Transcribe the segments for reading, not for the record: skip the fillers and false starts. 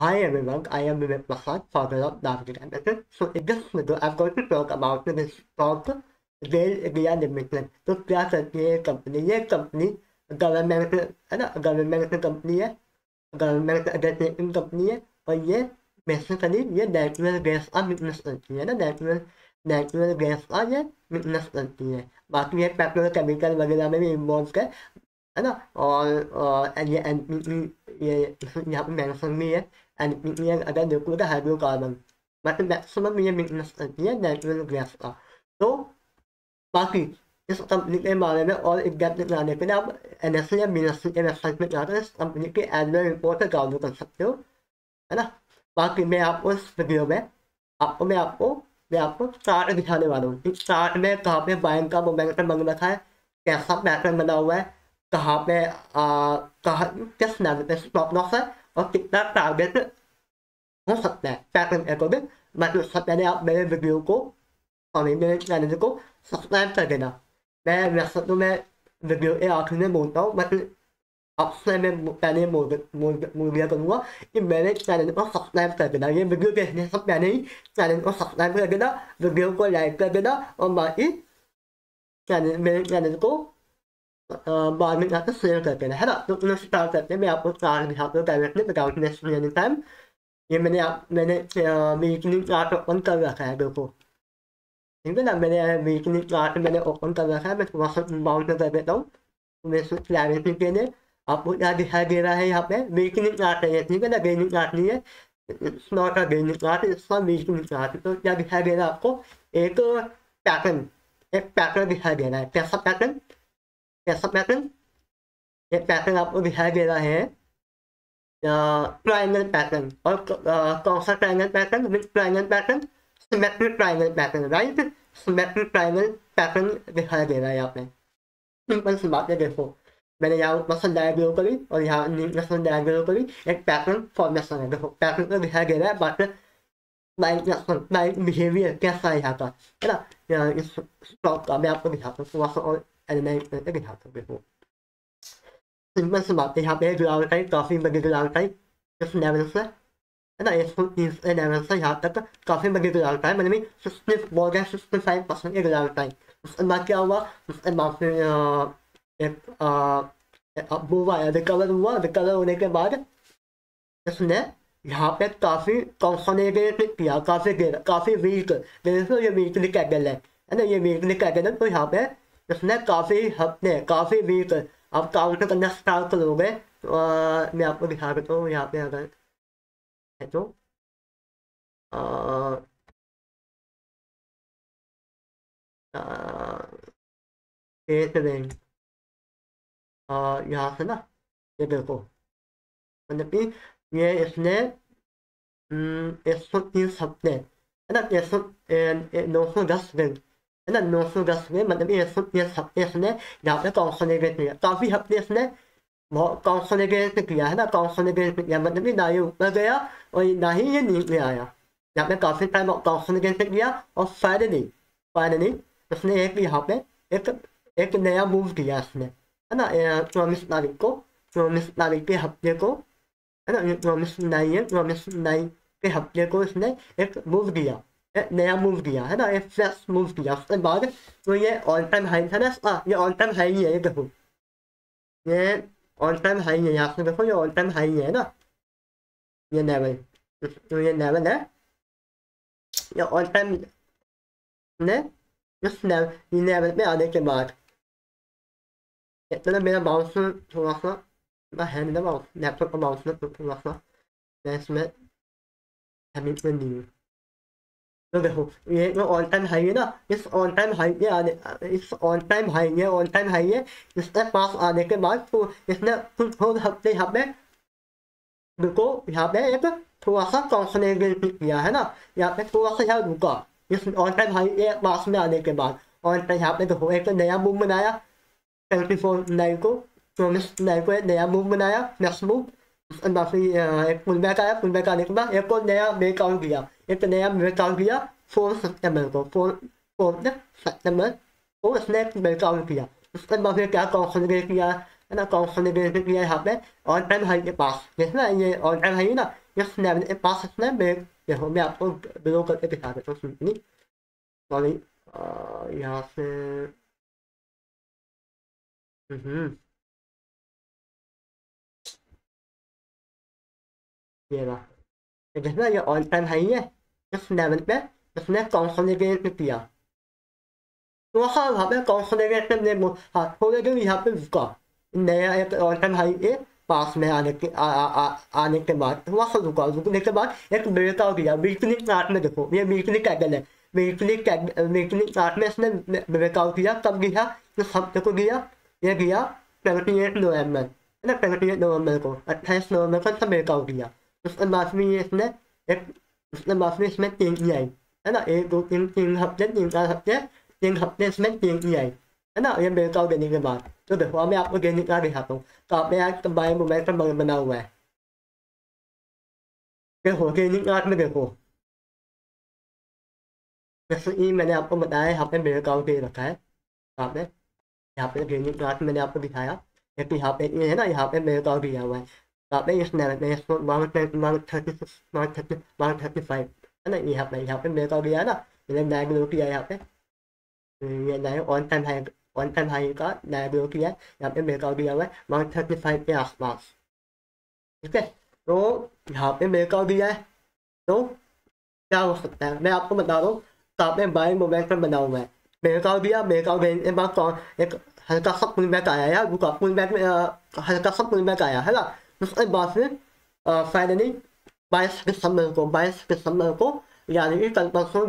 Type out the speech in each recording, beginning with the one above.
Hi everyone, I am Vivek Prasad, founder of Darwin Limited. So in this video, I'm going to talk about the stock Rail India Limited. तो क्या करती है ये company government है ना, government company है, government undertaking company है, और ये बेसिकली ये नेचुरल गैस का बिजनेस करती है ना, नेचुरल गैस का ये बिजनेस करती है। बाकी ये पेट्रोल केमिकल वगैरह में भी इन्वॉल्व है ना, और ये एनपीटी ये यहाँ पे मेंशन भी है, एनपीटी अगर लिक्विड हाइड्रोकार्बन, मतलब मैक्सिमम ये बिजनेस करती है नेचुरल गैस का। तो बाकी इस कंपनी के बारे में और एग्जैक्ट जाने के लिए आप एनएससी या बीएससी के वेबसाइट में जाकर इस कंपनी की एनुअल रिपोर्ट डाउनलोड कर सकते हो, है ना। बाकी मैं आपको इस वीडियो में आपको चार्ट दिखाने वाला हूँ कि चार्ट में कहाँ पे बाइंग का मोमेंटम बन रखा है, कैसा पैटर्न बना हुआ है, कहाँ पे किस लेवल पे स्टॉप लॉस है और कितना टारगेट हो सकता है पैटर्न अकॉर्डिंग। मैं उससे पहले आप मेरे वीडियो को और मेरे चैनल को सब्सक्राइब कर देना। मैं वैसे तो मैं वीडियो के आखिर में बोलता हूँ, बट आपसे मैं पहले बोल दिया करूँगा कि मेरे चैनल को सब्सक्राइब कर देना। ये वीडियो देखने से पहले ही चैनल को सब्सक्राइब कर देना, वीडियो को लाइक कर देना, और बाकी मेरे चैनल को बाद में जाकर शेयर करते हैं, है ना। तो उन्हें स्टार्ट करते हैं। मैं आपको चार्ट दिखाता हूँ directly without wasting any time. ये मैंने वीकली चार्ट ओपन कर रखा है, देखो, ठीक है ना। मैंने वीकली चार्ट मैंने ओपन कर रखा है। मैं थोड़ा सा बाउंड कर देता हूँ क्लैरिटी के लिए। आपको क्या दिखाई दे रहा है यहाँ पे, वीकली चार्ट है, ठीक है ना, डेली चार्ट नहीं है, it's not a daily chart, it's a weekly chart. तो क्या दिखाई दे रहा है आपको, एक पैटर्न दिखाई दे रहा है। कैसा पैटर्न, ये पैटर्न आपको दिखाई दे रहा है, ट्रायंगल पैटर्न। और कौन सा triangle pattern, with triangle pattern, symmetric triangle pattern, right. Symmetric triangle pattern दिखाई दे रहा है यहाँ पे। सिंपल सी बात है, देखो मैंने यहाँ ऊपर डायग्राम करी और यहाँ नीचे डायग्राम करी, एक पैटर्न फॉर्मेशन है। देखो पैटर्न तो दिखाई दे रहा है, बट लाइक बिहेवियर कैसा है यहाँ का, है ना। इस स्टॉक का मैं आपको दिखाता हूँ, थोड़ा सा और एनालाइज करके दिखाता हूँ। देखो सिंपल सी बात है, यहाँ पे ग्राउंड टाइप, काफी बड़ी ग्राउंड टाइप इस लेवल से, है ना, 130 लेवल से यहाँ तक काफी बड़ी ग्राउंड टाइप, मतलब 65% के ग्राउंड टाइप। उसके बाद क्या हुआ, उसके बाद फिर एक वो आया, रिकवर हुआ, रिकवर होने के बाद इसने यहाँ पे काफी कंसोलिडेट किया, काफी वीक, देखो ये वीकली कैंडल है ना, ये वीकली कैंडल है। तो यहाँ पे इसने काफी हफ्ते काफी वीक, आप काउंट करना स्टार्ट करोगे तो मैं आपको दिखा देता हूँ यहाँ पे, अगर है तो एक रेंज यहाँ से ना, ये देखो, मतलब कि ये इसने 130 हफ्ते, है ना, 910 दिन, है ना, 910 दिन, मतलब 130 हफ्ते इसने यहाँ पे कंसोलिडेट किया, काफी हफ्ते इसने बहुत कंसोलिडेट किया, है ना, कंसोलिडेट किया, मतलब कि ना ये ऊपर गया और ना ही ये नीचे आया। यहाँ पे काफी टाइम कंसोलिडेट किया और फाइनली इसने एक यहाँ पे एक नया मूव किया इसने, है ना, 24 तारीख के हफ्ते को, है ना, 24 के हफ्ते को इसने एक मूव किया, एक नया मूव किया, है ना, एक फ्लैश मूव किया। उसके बाद तो ये ऑल टाइम हाई था ना, ये ऑल टाइम हाई है, ये देखो, ये ऑल टाइम हाई है, यहाँ से देखो ये ऑल टाइम हाई है ना, ये लेवल, तो ये लेवल है, ये ऑल टाइम ने इस लेवल पे आने के बाद इतना मेरा बाउंस थोड़ा सा है, मेरा बाउंस लैपटॉप का बाउंस में थोड़ा सा मैं इसमें हैबिट में नहीं हूँ। तो देखो ये जो ऑल टाइम हाई है ना, इस ऑल टाइम हाई के आने, इस ऑल टाइम हाई है, इसके पास आने के बाद तो इसने कुछ थोड़े हफ्ते यहाँ पे रुको, यहाँ पे एक थोड़ा सा कंसोलिडेट किया, है ना, यहाँ पे थोड़ा सा यहाँ रुका इस ऑल टाइम हाई के पास में आने के बाद। और यहाँ पे देखो एक नया मूव बनाया, 24/9 को, 24/9 को एक नया मूव बनाया, नेक्स्ट मूव, एक पुल बैक आया, पुल बैक आने के बाद एक और नया ब्रेकआउट किया, एक नया ब्रेकआउट किया 4 सितंबर को, 4 सितंबर को इसने ब्रेकआउट किया। उसके बाद फिर क्या कंसोलिडेट किया, है ना, कंसोलिडेट किया यहाँ पे ऑल टाइम हाई के पास, देखना ये ऑल टाइम हाई ना, ये स्नैप के पास स्नैप में देखो मैं आपको ब्लो करके दिखा देता हूँ सिंपली सॉरी यहाँ से ये रहा तो देखना ये ऑल टाइम हाई है इस लेवल पे इसने कंसोलिडेट किया तो हाँ वहाँ पे कंसोलिडेट ने हाँ थोड़े दिन यहाँ पे रुका नया एक ऑल टाइम हाई के पास में आने के आने के बाद वहाँ से रुकने के बाद एक ब्रेकआउट किया वीकली चार्ट में देखो ये वीकली कैंडल है वीकली चार्ट में इसने ब्रेकआउट किया कब गया इस हफ्ते को गया ये गया 28 नवंबर है ना 28 नवंबर को 28 नवंबर को इसने ब्रेकआउट किया उसके बाद में ये इसने एक उसके बाद में इसमें तीन की आई है ना 1 2 3 तीन हफ्ते इसमें तीन की आई है ना ये ब्रेकआउट देने के बाद तो देखो मैं आपको देने का दिखाता हूँ तो आपने यहाँ कंबाइन मोमेंटम बना हुआ है देखो गेनिंग आर्ट में देखो जैसे कि मैंने आपको बताया यहाँ पे ब्रेकआउट दे रखा है यहाँ पे गेनिंग आर्ट मैंने आपको दिखाया लेकिन यहाँ पे ये है ना यहाँ पे ब्रेकआउट दिया हुआ है यहाँ पे इस लेवल पे इसको 135 है ना यहाँ पे ब्रेकआउट दिया है ना मैंने नया ग्लो किया है यहाँ पे ये नया ऑन टाइम हाई का नया ग्लो किया है यहाँ पे ब्रेकआउट दिया हुआ है 135 के आसपास ठीक है तो यहाँ पे ब्रेकआउट दिया है तो क्या हो सकता है मैं आपको बता रहा हूँ तो आपने बाइंग मोमेंटम बना हुआ है ब्रेकआउट दिया ब्रेकआउट देने के बाद एक हल्का सा पुल बैक आया यार रुका पुल बैक में हल्का सा पुल बैक आया है ना उसके बाद फिर फाइनली 22 दिसंबर को यानी कि कल परसों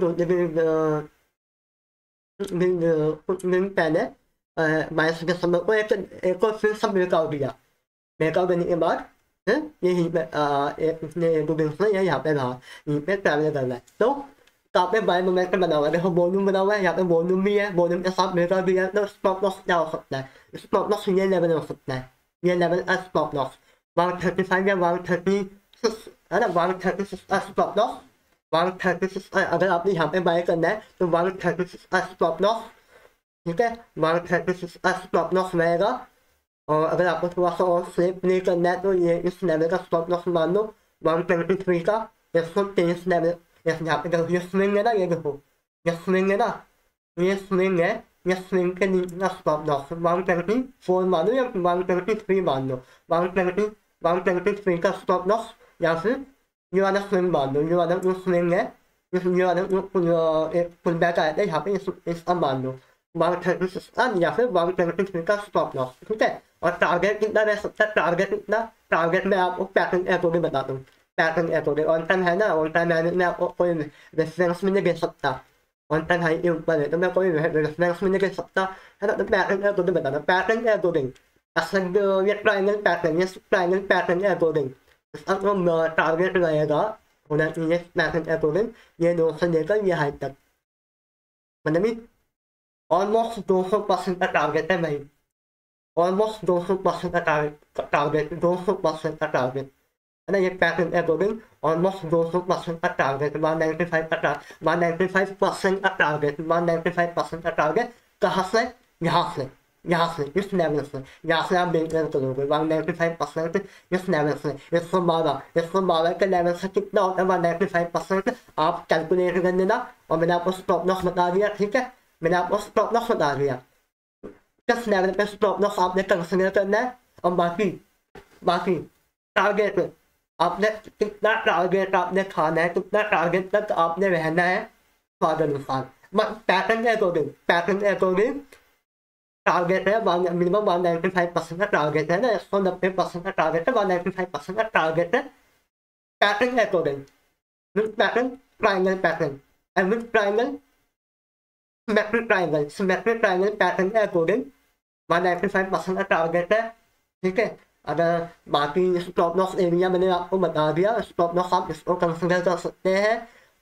दिन पहले 22 दिसंबर को एक और फिर सब ब्रेकआउट दिया ब्रेकआउट देने के बाद यहीं पे एक दो दिन से यहाँ पे रहा यहीं पे ट्रैवल कर रहा है तो यहाँ पे बाय मोमेंटम बना हुआ है देखो वॉल्यूम बना हुआ है यहाँ पे वॉल्यूम भी है वॉल्यूम के साथ ब्रेकआउट भी है तो स्टॉप लॉस क्या हो सकता है स्टॉप लॉस ये लेवल हो सकता है ये लेवल है स्टॉप लॉस 135 या 136 है ना 136 स्टॉप लॉस 136 अगर आपने यहाँ पे बाय करना है तो 136 स्टॉप लॉस ठीक है 136 स्टॉप लॉस रहेगा और अगर आपको थोड़ा सा और सेफ प्ले करना है तो ये इस लेवल का स्टॉप लॉस मान लो 123 का 123 लेवल यहाँ पे देखो ये स्विंग है ना ये देखो ये स्विंग है ना ये स्विंग है ये स्विंग के नीचे का स्टॉप लॉस 124 मान लो या 123 मान लो 123 का स्टॉप लॉस या फिर ये वाला स्विंग मान लो ये वाला जो स्विंग है ये वाला एक पुल बैक आया था यहाँ पे इसका मान लो 136 या फिर 123 का स्टॉप लॉस ठीक है और टारगेट कितना रह सकता है टारगेट में आपको पैटर्न अकॉर्डिंग बताता हूँ पैटर्न अकॉर्डिंग ऑन टाइम है ना ऑन टाइम है में आपको कोई रेफरेंस में नहीं दे सकता ऑन टाइम हाई के ऊपर है तो मैं कोई रेफरेंस में नहीं दे सकता है ना तो पैटर्न अकॉर्डिंग बताना पैटर्न अकॉर्डिंग असल ये ट्राइंगल पैटर्न अकॉर्डिंग इसका जो टारगेट रहेगा होना चाहिए पैटर्न अकॉर्डिंग ये 2 से लेकर ये हाई तक मतलब ऑलमोस्ट 200% का टारगेट है भाई ऑलमोस्ट 200% का टारगेट 200% का टारगेट है ना ये पैटर्न अकॉर्डिंग ऑलमोस्ट 200% का टारगेट 195% का टारगेट 195% का टारगेट कहाँ से यहाँ से इस लेवल से यहाँ से आप बेहतर करोगे 195% इस लेवल से 112 के लेवल से कितना होता है 195% आप कैलकुलेट कर देना और मैंने आपको स्टॉप लॉस बता दिया ठीक है मैंने आपको स्टॉप लॉस बता दिया किस लेवल पे स्टॉप लॉस आपने कंसिडर करना है और बाकी टारगेट आपने कितना टारगेट आपने खाना है कितना टारगेट तक आपने रहना है स्वाद अनुसार पैटर्न अकॉर्डिंग टारगेट है मिनिमम 195% का टारगेट है ना 190% का टारगेट है 195% का टारगेट है pattern according pattern triangle pattern average triangle symmetric triangle pattern के अकॉर्डिंग 195% का टारगेट है ठीक है अगर बाकी स्टॉप लॉस एरिया मैंने आपको बता दिया स्टॉप लॉस आप इसको कंसिडर कर सकते हैं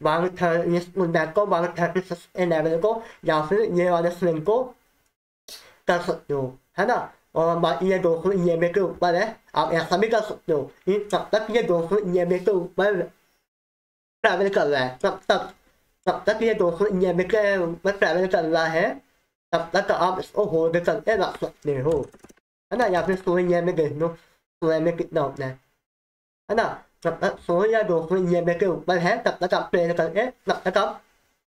136 लेवल को या फिर ये वाले स्विंग को कर सकते हो है ना और बाकी ये 200 EMA के ऊपर है आप ऐसा भी कर सकते हो कि तब तक ये 200 EMA के ऊपर ट्रैवल कर रहा है तब तक ये 200 EMA के ऊपर ट्रैवल कर रहा है तब तक आप इसको होल्ड करके रख सकते हो है ना या फिर 100 EMA देख लो 100 EMA कितना होता है ना तब तक सो या दो ये मेरे के ऊपर है तब तक आप प्ले करके तब तक आप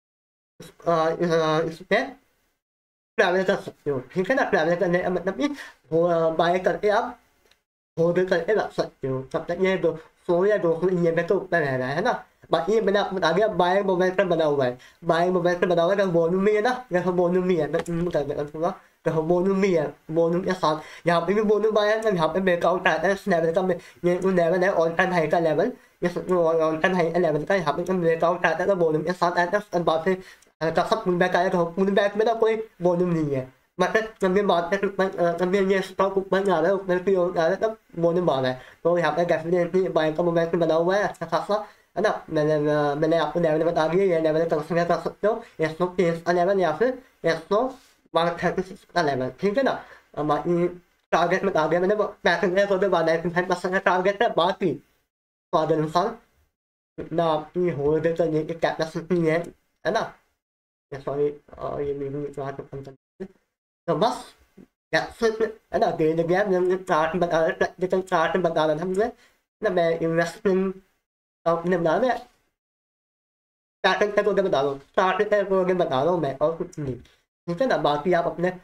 इसमें ट्रैवल कर सकते हो ठीक है ना ट्रैवल करने का मतलब कि बाय करके आप होल्ड करके रख सकते हो तब तक ये दो सो या दो ये मेरे के ऊपर रह रहा है ना बाकी मैंने आपको बता दिया बाय मोमेंटम बना हुआ है बाय मोमेंटम बना हुआ है वॉल्यूम में है ना जैसे वॉल्यूम में है मैं कर देता हूँ तो वॉल्यूम में है वॉल्यूम के साथ यहाँ पे भी वॉल्यूम आया है यहाँ पे ब्रेकआउट आता है इस लेवल का ये लेवल है ऑल टाइम हाई का लेवल ये ऑल टाइम हाई लेवल का यहाँ पे ब्रेकआउट आता है तो वॉल्यूम के साथ आता है उसके बाद से हल्का सा पुल बैक आएगा पुल बैक में ना कोई वॉल्यूम नहीं है मतलब कभी बात कभी ये स्टॉक ऊपर जा रहा है ऊपर की ओर जा रहा है तब वॉल्यूम आ रहा है तो यहाँ पे डेफिनेटली बाइक का मोमेंट बना हुआ है अच्छा खासा है ना मैंने आपको लेवल बता दिया ये लेवल कंसिडर कर सकते हो S130 का लेवल या फिर S136 का लेवल ठीक है ना बाकी टारगेट बता दिया मैंने पैसेंजर को भी 95% का टारगेट है बाकी स्वाद अनुसार इतना आपकी होल्ड करने की कैपेसिटी है ना सॉरी ये मेरी तो बस है ना धीरे धीरे मैंने चार्ट बता रहा प्रैक्टिकल चार्ट बता रहा था मुझे ना मैं इन्वेस्टमेंट अपने बता रहा पैटर्न तक बता रहा हूँ चार्ट तक बता रहा हूँ मैं और कुछ नहीं ठीक है ना बाकी आप अपने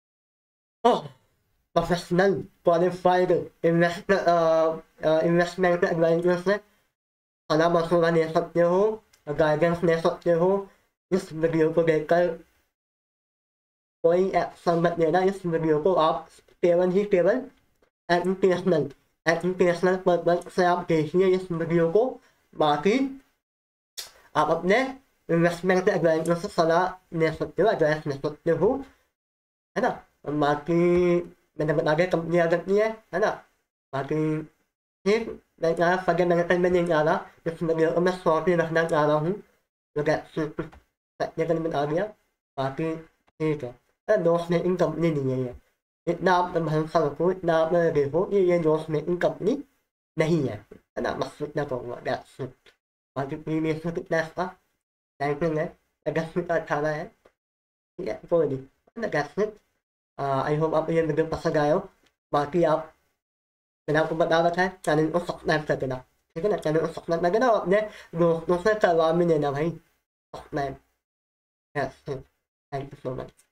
प्रोफेशनल क्वालिफाइड इन्वेस्टमेंट एडवाइजर से सलाह मशवरा ले सकते हो गाइडेंस ले सकते हो इस वीडियो को देखकर कोई एक्शन मत लेना इस वीडियो को आप केवल एजुकेशनल पर्पज से आप देखिए इस वीडियो को बाकी आप अपने इन्वेस्टमेंट एडवाइजर से सलाह ले सकते हो एडवाइस ले सकते हो है ना बाकी मैंने बता दिया कंपनियाँ करती है ना बाकी ठीक मैं यहाँ फर्दर मैंने में नहीं जा रहा इस वीडियो को मैं शॉर्ट ही रखना चाह रहा हूँ तो टेक्निकल बता दिया बाकी ठीक है लॉस मेकिंग कंपनी नहीं है ये इतना आप भरोसा रखो इतना आप देखो कि ये लॉस मेकिंग कंपनी नहीं है ना बस इतना कहूँगा बाकी प्रीवियस कितना इसका रैंकिंग है अगस्त का 18 है ठीक है कोई नहीं अगस्त आई होप आप ये वीडियो पसंद आए हो बाकी आप मैंने आपको बता रखा है चैनल को सब्सक्राइब कर देना ठीक है ना चैनल को सब्सक्राइब कर देना और अपने दोस्तों से करवा भी देना भाई subscribe thank you so much